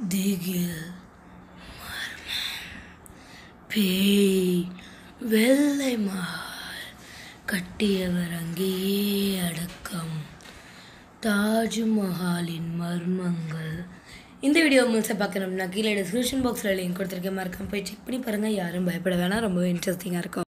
திகில், பேய், வெள்ளை மஹால் கட்டியவர் அங்கேயே அடக்கம். தாஜ்மஹாலின் மர்மங்கள். இந்த வீடியோ முழுசாக பார்க்கணும்னா கீழே டிஸ்கிரிப்ஷன் பாக்ஸில் லிங்க் கொடுத்துருக்கேன், மறக்காம போய் செக் பண்ணி பாருங்கள். யாரும் பயப்பட வேணாம், ரொம்ப இன்ட்ரெஸ்டிங்காக இருக்கும்.